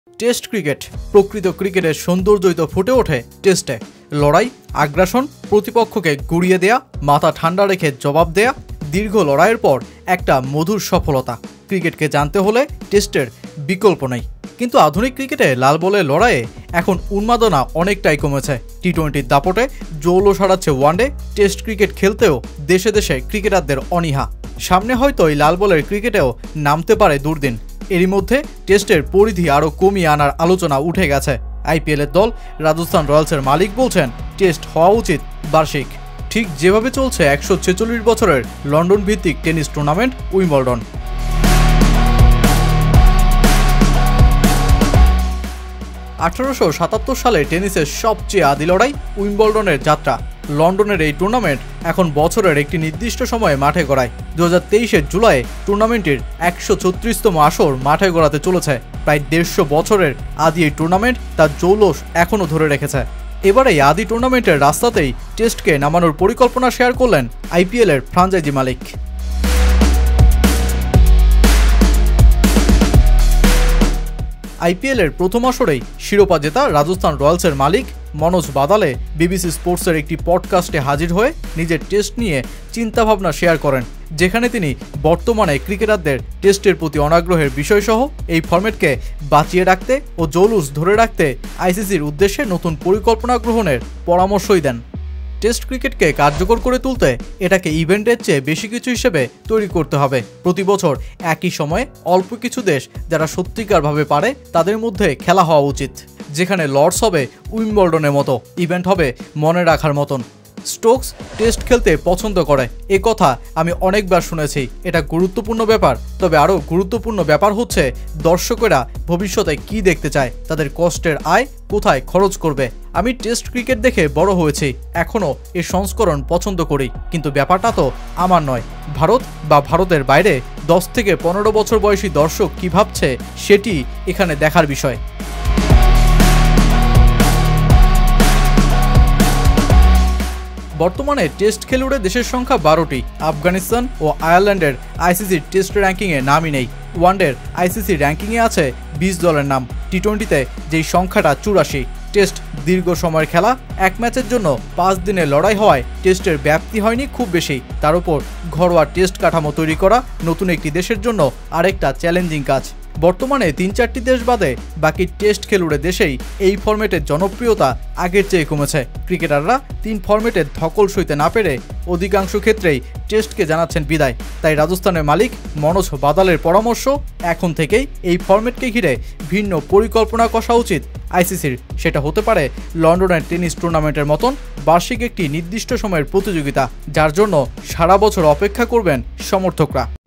Test cricket প্রকৃত ক্রিকেটের সৌন্দর্যই তো ফুটে ওঠে টেস্টে। লড়াই, আগ্রাসন, প্রতিপক্ষকে গুড়িয়ে দেয়া, মাথা ঠান্ডা রেখে জবাব দেয়া, দীর্ঘ লড়াইয়ের পর একটা মধুর সফলতা। ক্রিকেটকে জানতে হলে টেস্টের বিকল্প নেই। কিন্তু আধুনিক ক্রিকেটে লাল বলের লড়াইয়ে এখন উন্মাদনা অনেকটাই কমেছে। টি-20 দাপটে জৌলো সারাচ্ছে ওয়ানডে। টেস্ট ক্রিকেট খেলতেও দেশে দেশে ক্রিকেটারদের অনীহা। সামনে হয়তো এই লাল বলের ক্রিকেটেও নামতে পারে দুর্দিন। এরই মধ্যে টেস্টের পরিধি আরও কমিয়ে আনার আলোচনা উঠে গেছে। আইপিএলের দল রাজস্থান রয়্যালসের মালিক বলছেন টেস্ট হওয়া উচিত বার্ষিক, ঠিক যেভাবে চলছে 146 বছরের লন্ডন ভিত্তিক টেনিস টুর্নামেন্ট উইম্বলডন। সালে টেনিসের সবচেয়ে আদি লড়াই উইম্বলডনের যাত্রা। লন্ডনের এই টুর্নামেন্ট এখন বছরের একটি নির্দিষ্ট সময়ে মাঠে গড়ায়। 2023 জুলাইয়ে টুর্নামেন্টটির 136তম আসর মাঠে গড়াতে চলেছে। প্রায় 150 বছরের আদি এই টুর্নামেন্ট তার জৌলস এখনও ধরে রেখেছে। এবার এই আদি টুর্নামেন্টের রাস্তাতেই টেস্টকে নামানোর পরিকল্পনা শেয়ার করলেন আইপিএলের ফ্রাঞ্চাইজি মালিক। আইপিএলের প্রথম আসরেই শিরোপা জেতা রাজস্থান রয়্যালসের মালিক মনোজ বাদালে বিবিসি স্পোর্টসের একটি পডকাস্টে হাজির হয়ে নিজের টেস্ট নিয়ে চিন্তাভাবনা শেয়ার করেন, যেখানে তিনি বর্তমানে ক্রিকেটারদের টেস্টের প্রতি অনাগ্রহের বিষয়সহ এই ফরম্যাটকে বাঁচিয়ে রাখতে ও জৌলুস ধরে রাখতে আইসিসির উদ্দেশ্যে নতুন পরিকল্পনা গ্রহণের পরামর্শই দেন। টেস্ট ক্রিকেটকে কার্যকর করে তুলতে এটাকে ইভেন্টের চেয়ে বেশি কিছু হিসেবে তৈরি করতে হবে। প্রতি বছর একই সময়ে অল্প কিছু দেশ যারা সত্যিকারভাবে পারে তাদের মধ্যে খেলা হওয়া উচিত, যেখানে লর্ডস হবে উইম্বলডনের মতো, ইভেন্ট হবে মনে রাখার মতন। স্টোকস টেস্ট খেলতে পছন্দ করে, এ কথা আমি অনেকবার শুনেছি। এটা গুরুত্বপূর্ণ ব্যাপার, তবে আরও গুরুত্বপূর্ণ ব্যাপার হচ্ছে দর্শকেরা ভবিষ্যতে কি দেখতে চায়, তাদের কষ্টের আয় কোথায় খরচ করবে। আমি টেস্ট ক্রিকেট দেখে বড় হয়েছি, এখনও এর সংস্করণ পছন্দ করি, কিন্তু ব্যাপারটা তো আমার নয়। ভারত বা ভারতের বাইরে 10 থেকে 15 বছর বয়সী দর্শক কী ভাবছে সেটি এখানে দেখার বিষয়। বর্তমানে টেস্ট খেলুড়ে দেশের সংখ্যা 12টি। আফগানিস্তান ও আয়ারল্যান্ডের আইসিসির টেস্ট র্যাঙ্কিংয়ে নামই নেই। ওয়ানডের আইসিসি র্যাঙ্কিংয়ে আছে 20 দলের নাম। টি-20তে যেই সংখ্যাটা 84। টেস্ট দীর্ঘ সময়ের খেলা, এক ম্যাচের জন্য 5 দিনের লড়াই হওয়ায় টেস্টের ব্যাপ্তি হয়নি খুব বেশি। তার উপর ঘরোয়া টেস্ট কাঠামো তৈরি করা নতুন একটি দেশের জন্য আরেকটা চ্যালেঞ্জিং কাজ। বর্তমানে 3-4টি দেশ বাদে বাকি টেস্ট খেলুড়ে দেশেই এই ফরম্যাটের জনপ্রিয়তা আগের চেয়ে কমেছে। ক্রিকেটাররা 3 ফরম্যাটের ধকল সইতে না পেরে অধিকাংশ ক্ষেত্রেই টেস্টকে জানাচ্ছেন বিদায়। তাই রাজস্থানের মালিক মনোজ বাদালের পরামর্শ, এখন থেকেই এই ফরম্যাটকে ঘিরে ভিন্ন পরিকল্পনা কষা উচিত আইসিসির। সেটা হতে পারে লন্ডনের টেনিস টুর্নামেন্টের মতন বার্ষিক একটি নির্দিষ্ট সময়ের প্রতিযোগিতা, যার জন্য সারা বছর অপেক্ষা করবেন সমর্থকরা।